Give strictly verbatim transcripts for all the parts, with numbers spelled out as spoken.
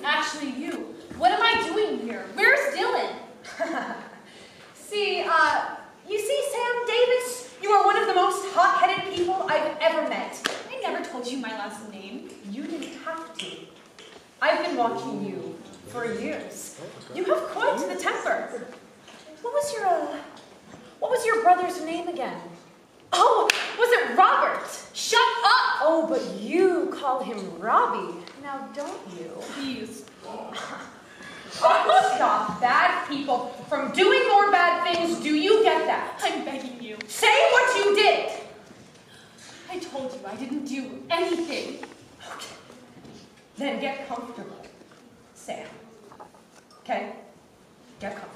actually you. What am I doing here? Where's Dylan? see, uh, you see, Sam Davis, you are one of the most hot-headed people I've ever met. I never told you my last name. You didn't have to. I've been watching you for years. You have quite the temper. What was your, uh, what was your brother's name again? Oh, was it Robert? Shut up! Oh, but you call him Robbie, now don't you? Please. I stop bad people from doing more bad things, do you get that? I'm begging you. Say what you did! I told you I didn't do anything. Okay. Then get comfortable, Sam. Okay? Get comfortable.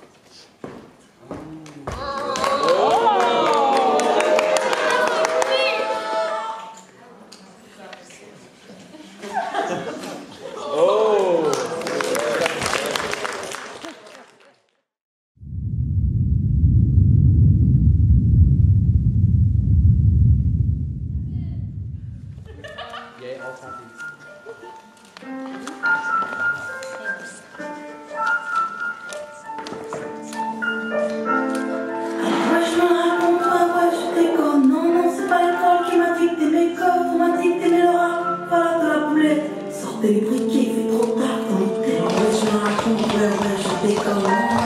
Les briquets, il fait trop tard dans l'hôtel. Ouais, je me raconte, ouais, ouais, je déconne.